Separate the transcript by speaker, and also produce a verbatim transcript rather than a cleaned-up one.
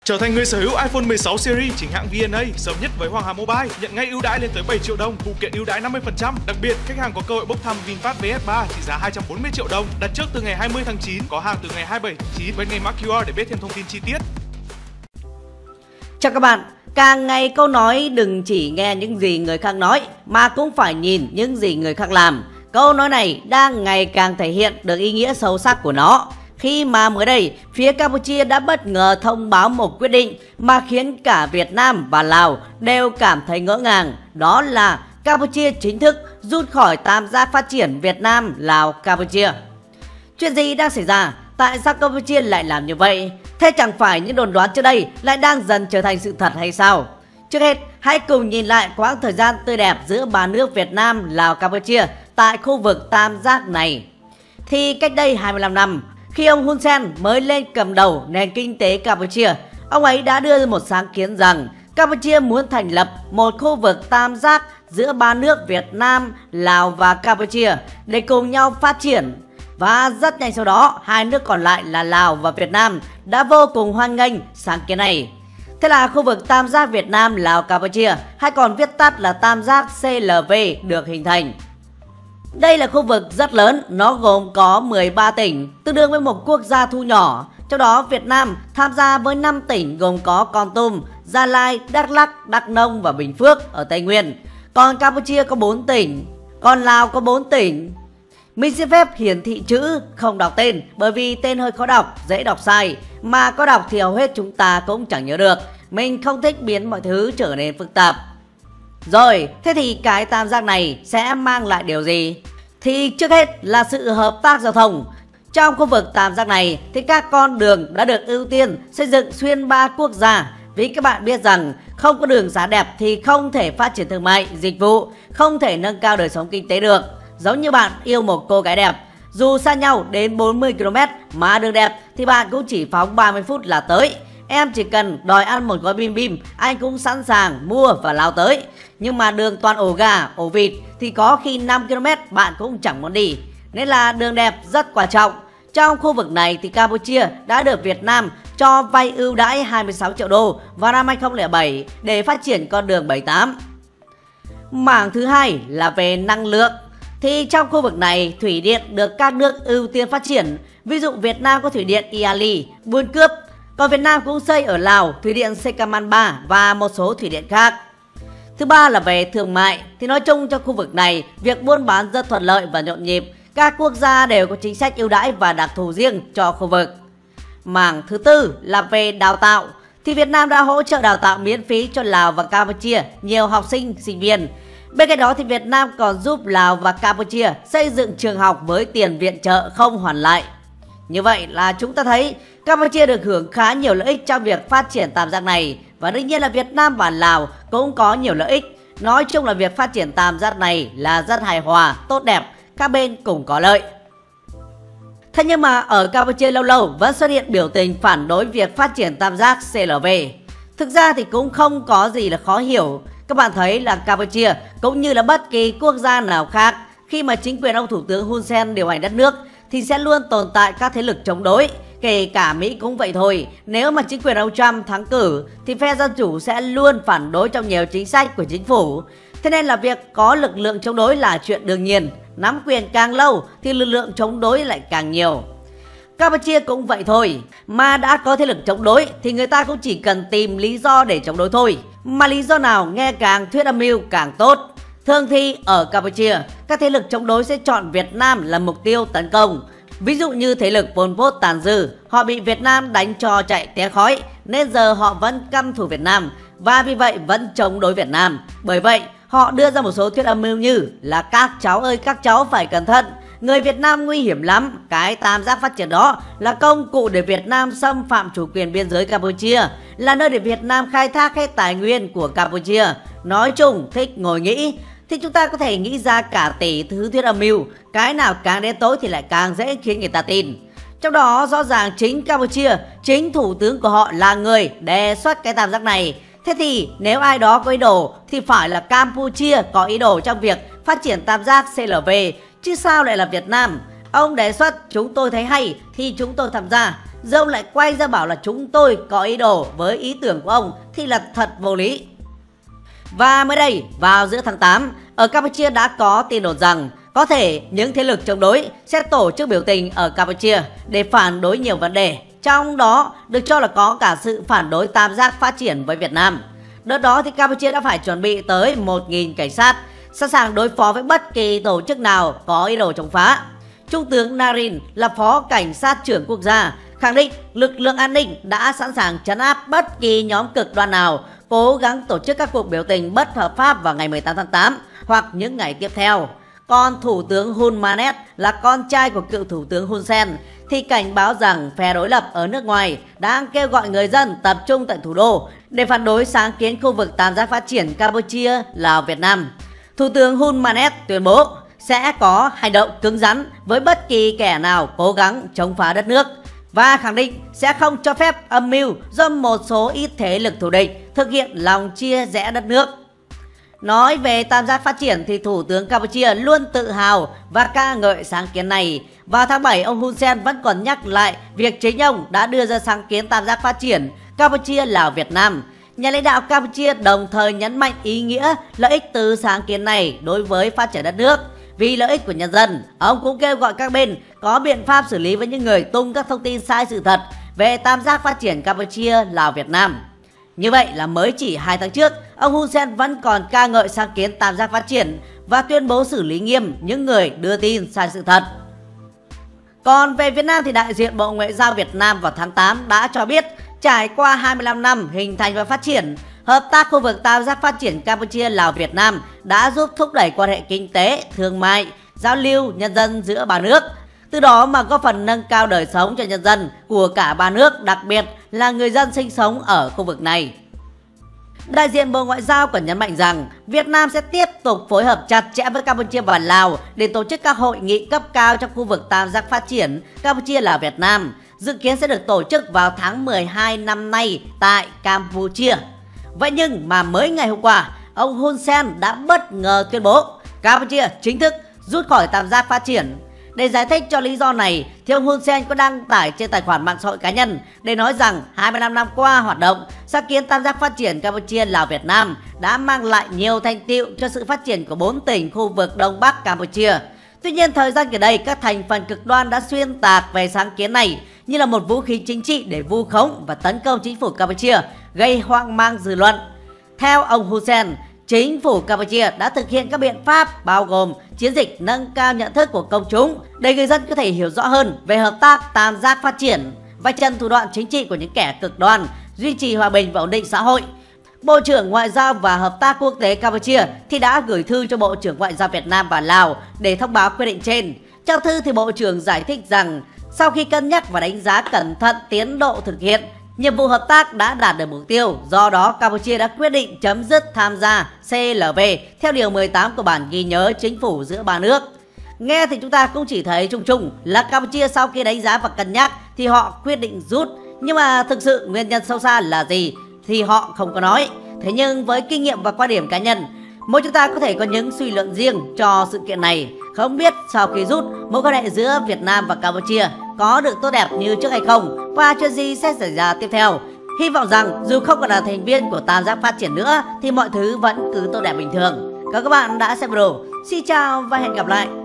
Speaker 1: Trở thành người sở hữu iPhone mười sáu series chính hãng vê en a sớm nhất với Hoàng Hà Mobile, nhận ngay ưu đãi lên tới bảy triệu đồng, phụ kiện ưu đãi năm mươi phần trăm. Đặc biệt, khách hàng có cơ hội bốc thăm VinFast vê ét ba trị giá hai trăm bốn mươi triệu đồng. Đặt trước từ ngày hai mươi tháng chín, có hàng từ ngày hai mươi bảy tháng chín với ngày mã quy rờ để biết thêm thông tin chi tiết.
Speaker 2: Chào các bạn, càng ngày câu nói đừng chỉ nghe những gì người khác nói mà cũng phải nhìn những gì người khác làm. Câu nói này đang ngày càng thể hiện được ý nghĩa sâu sắc của nó, khi mà mới đây phía Campuchia đã bất ngờ thông báo một quyết định mà khiến cả Việt Nam và Lào đều cảm thấy ngỡ ngàng. Đó là Campuchia chính thức rút khỏi tam giác phát triển Việt Nam, Lào, Campuchia. Chuyện gì đang xảy ra? Tại sao Campuchia lại làm như vậy? Thế chẳng phải những đồn đoán trước đây lại đang dần trở thành sự thật hay sao? Trước hết, hãy cùng nhìn lại quãng thời gian tươi đẹp giữa ba nước Việt Nam, Lào, Campuchia tại khu vực tam giác này. Thì cách đây hai mươi lăm năm, khi ông Hun Sen mới lên cầm đầu nền kinh tế Campuchia, ông ấy đã đưa ra một sáng kiến rằng Campuchia muốn thành lập một khu vực tam giác giữa ba nước Việt Nam, Lào và Campuchia để cùng nhau phát triển. Và rất nhanh sau đó, hai nước còn lại là Lào và Việt Nam đã vô cùng hoan nghênh sáng kiến này. Thế là khu vực tam giác Việt Nam, Lào, Campuchia, hay còn viết tắt là tam giác xê lờ vê được hình thành. Đây là khu vực rất lớn, nó gồm có mười ba tỉnh, tương đương với một quốc gia thu nhỏ. Trong đó Việt Nam tham gia với năm tỉnh gồm có Kon Tum, Gia Lai, Đắk Lắk, Đắk Nông và Bình Phước ở Tây Nguyên. Còn Campuchia có bốn tỉnh, còn Lào có bốn tỉnh. Mình xin phép hiển thị chữ không đọc tên bởi vì tên hơi khó đọc, dễ đọc sai, mà có đọc thì hầu hết chúng ta cũng chẳng nhớ được. Mình không thích biến mọi thứ trở nên phức tạp. Rồi, thế thì cái tam giác này sẽ mang lại điều gì? Thì trước hết là sự hợp tác giao thông. Trong khu vực tam giác này thì các con đường đã được ưu tiên xây dựng xuyên ba quốc gia. Vì các bạn biết rằng không có đường xá đẹp thì không thể phát triển thương mại, dịch vụ, không thể nâng cao đời sống kinh tế được. Giống như bạn yêu một cô gái đẹp, dù xa nhau đến bốn mươi ki lô mét mà đường đẹp thì bạn cũng chỉ phóng ba mươi phút là tới. Em chỉ cần đòi ăn một gói bim bim, anh cũng sẵn sàng mua và lao tới. Nhưng mà đường toàn ổ gà, ổ vịt thì có khi năm ki lô mét bạn cũng chẳng muốn đi. Nên là đường đẹp rất quan trọng. Trong khu vực này thì Campuchia đã được Việt Nam cho vay ưu đãi hai mươi sáu triệu đô vào năm hai nghìn không trăm lẻ bảy để phát triển con đường bảy mươi tám. Mảng thứ hai là về năng lượng. Thì trong khu vực này, thủy điện được các nước ưu tiên phát triển. Ví dụ Việt Nam có thủy điện Iali, Buôn Cướp. Còn Việt Nam cũng xây ở Lào thủy điện Sekaman ba và một số thủy điện khác. Thứ ba là về thương mại. Thì nói chung trong khu vực này, việc buôn bán rất thuận lợi và nhộn nhịp. Các quốc gia đều có chính sách ưu đãi và đặc thù riêng cho khu vực. Mảng thứ tư là về đào tạo. Thì Việt Nam đã hỗ trợ đào tạo miễn phí cho Lào và Campuchia nhiều học sinh, sinh viên. Bên cạnh đó thì Việt Nam còn giúp Lào và Campuchia xây dựng trường học với tiền viện trợ không hoàn lại. Như vậy là chúng ta thấy Campuchia được hưởng khá nhiều lợi ích trong việc phát triển tam giác này. Và đương nhiên là Việt Nam và Lào cũng có nhiều lợi ích. Nói chung là việc phát triển tam giác này là rất hài hòa, tốt đẹp, các bên cùng có lợi. Thế nhưng mà ở Campuchia lâu lâu vẫn xuất hiện biểu tình phản đối việc phát triển tam giác xê lờ vê. Thực ra thì cũng không có gì là khó hiểu. Các bạn thấy là Campuchia cũng như là bất kỳ quốc gia nào khác, khi mà chính quyền ông Thủ tướng Hun Sen điều hành đất nước thì sẽ luôn tồn tại các thế lực chống đối. Kể cả Mỹ cũng vậy thôi. Nếu mà chính quyền ông Trump thắng cử thì phe Dân Chủ sẽ luôn phản đối trong nhiều chính sách của chính phủ. Thế nên là việc có lực lượng chống đối là chuyện đương nhiên. Nắm quyền càng lâu thì lực lượng chống đối lại càng nhiều. Campuchia cũng vậy thôi. Mà đã có thế lực chống đối thì người ta cũng chỉ cần tìm lý do để chống đối thôi. Mà lý do nào nghe càng thuyết âm mưu càng tốt. Thường thì ở Campuchia, các thế lực chống đối sẽ chọn Việt Nam là mục tiêu tấn công. Ví dụ như thế lực Pol Pot tàn dư, họ bị Việt Nam đánh cho chạy té khói, nên giờ họ vẫn căm thù Việt Nam và vì vậy vẫn chống đối Việt Nam. Bởi vậy, họ đưa ra một số thuyết âm mưu như là các cháu ơi các cháu phải cẩn thận, người Việt Nam nguy hiểm lắm, cái tam giác phát triển đó là công cụ để Việt Nam xâm phạm chủ quyền biên giới Campuchia, là nơi để Việt Nam khai thác hết tài nguyên của Campuchia. Nói chung, thích ngồi nghĩ thì chúng ta có thể nghĩ ra cả tỷ thứ thuyết âm mưu, cái nào càng đến tối thì lại càng dễ khiến người ta tin. Trong đó rõ ràng chính Campuchia, chính thủ tướng của họ là người đề xuất cái tam giác này. Thế thì nếu ai đó có ý đồ thì phải là Campuchia có ý đồ trong việc phát triển tam giác xê lờ vê, chứ sao lại là Việt Nam. Ông đề xuất chúng tôi thấy hay thì chúng tôi tham gia. giờ ông lại quay ra bảo là chúng tôi có ý đồ với ý tưởng của ông thì là thật vô lý. Và mới đây, vào giữa tháng tám, ở Campuchia đã có tin đồn rằng có thể những thế lực chống đối sẽ tổ chức biểu tình ở Campuchia để phản đối nhiều vấn đề. Trong đó được cho là có cả sự phản đối tam giác phát triển với Việt Nam. Đợt đó thì Campuchia đã phải chuẩn bị tới một nghìn cảnh sát, sẵn sàng đối phó với bất kỳ tổ chức nào có ý đồ chống phá. Trung tướng Narin là phó cảnh sát trưởng quốc gia khẳng định lực lượng an ninh đã sẵn sàng trấn áp bất kỳ nhóm cực đoan nào cố gắng tổ chức các cuộc biểu tình bất hợp pháp vào ngày mười tám tháng tám hoặc những ngày tiếp theo. Còn Thủ tướng Hun Manet là con trai của cựu Thủ tướng Hun Sen thì cảnh báo rằng phe đối lập ở nước ngoài đang kêu gọi người dân tập trung tại thủ đô để phản đối sáng kiến khu vực tam giác phát triển Campuchia, Lào, Việt Nam. Thủ tướng Hun Manet tuyên bố sẽ có hành động cứng rắn với bất kỳ kẻ nào cố gắng chống phá đất nước và khẳng định sẽ không cho phép âm mưu do một số ít thế lực thù địch thực hiện lòng chia rẽ đất nước. Nói về tam giác phát triển thì Thủ tướng Campuchia luôn tự hào và ca ngợi sáng kiến này. Vào tháng bảy, ông Hun Sen vẫn còn nhắc lại việc chính ông đã đưa ra sáng kiến tam giác phát triển Campuchia, Lào, Việt Nam. Nhà lãnh đạo Campuchia đồng thời nhấn mạnh ý nghĩa lợi ích từ sáng kiến này đối với phát triển đất nước. Vì lợi ích của nhân dân, ông cũng kêu gọi các bên có biện pháp xử lý với những người tung các thông tin sai sự thật về tam giác phát triển Campuchia, Lào, Việt Nam. Như vậy là mới chỉ hai tháng trước, ông Hun Sen vẫn còn ca ngợi sáng kiến tam giác phát triển và tuyên bố xử lý nghiêm những người đưa tin sai sự thật. Còn về Việt Nam thì đại diện Bộ Ngoại giao Việt Nam vào tháng tám đã cho biết trải qua hai mươi lăm năm hình thành và phát triển, hợp tác khu vực tam giác phát triển Campuchia, Lào, Việt Nam đã giúp thúc đẩy quan hệ kinh tế, thương mại, giao lưu nhân dân giữa ba nước. Từ đó mà góp phần nâng cao đời sống cho nhân dân của cả ba nước, đặc biệt là người dân sinh sống ở khu vực này. Đại diện Bộ Ngoại giao còn nhấn mạnh rằng Việt Nam sẽ tiếp tục phối hợp chặt chẽ với Campuchia và Lào để tổ chức các hội nghị cấp cao trong khu vực tam giác phát triển Campuchia, Lào, Việt Nam, dự kiến sẽ được tổ chức vào tháng mười hai năm nay tại Campuchia. Vậy nhưng mà mới ngày hôm qua, ông Hun Sen đã bất ngờ tuyên bố Campuchia chính thức rút khỏi tam giác phát triển. Để giải thích cho lý do này thì ông Hun Sen có đăng tải trên tài khoản mạng xã hội cá nhân để nói rằng hai mươi lăm năm qua hoạt động, sáng kiến tam giác phát triển Campuchia, Lào, Việt Nam đã mang lại nhiều thành tựu cho sự phát triển của bốn tỉnh khu vực Đông Bắc Campuchia. Tuy nhiên, thời gian gần đây, các thành phần cực đoan đã xuyên tạc về sáng kiến này như là một vũ khí chính trị để vu khống và tấn công chính phủ Campuchia, gây hoang mang dư luận. Theo ông Hun Sen, chính phủ Campuchia đã thực hiện các biện pháp bao gồm chiến dịch nâng cao nhận thức của công chúng để người dân có thể hiểu rõ hơn về hợp tác tam giác phát triển, vạch trần thủ đoạn chính trị của những kẻ cực đoan, duy trì hòa bình và ổn định xã hội. Bộ trưởng Ngoại giao và Hợp tác Quốc tế Campuchia thì đã gửi thư cho Bộ trưởng Ngoại giao Việt Nam và Lào để thông báo quyết định trên. Trong thư thì Bộ trưởng giải thích rằng sau khi cân nhắc và đánh giá cẩn thận tiến độ thực hiện, nhiệm vụ hợp tác đã đạt được mục tiêu, do đó Campuchia đã quyết định chấm dứt tham gia xê lờ vê theo điều mười tám của bản ghi nhớ chính phủ giữa ba nước. Nghe thì chúng ta cũng chỉ thấy chung chung là Campuchia sau khi đánh giá và cân nhắc thì họ quyết định rút, nhưng mà thực sự nguyên nhân sâu xa là gì thì họ không có nói. Thế nhưng với kinh nghiệm và quan điểm cá nhân, mỗi chúng ta có thể có những suy luận riêng cho sự kiện này. Không biết sau khi rút, mối quan hệ giữa Việt Nam và Campuchia có được tốt đẹp như trước hay không, và chuyện gì sẽ xảy ra tiếp theo. Hy vọng rằng dù không còn là thành viên của tam giác phát triển nữa thì mọi thứ vẫn cứ tốt đẹp bình thường. Cảm ơn các bạn đã xem video. Xin chào và hẹn gặp lại.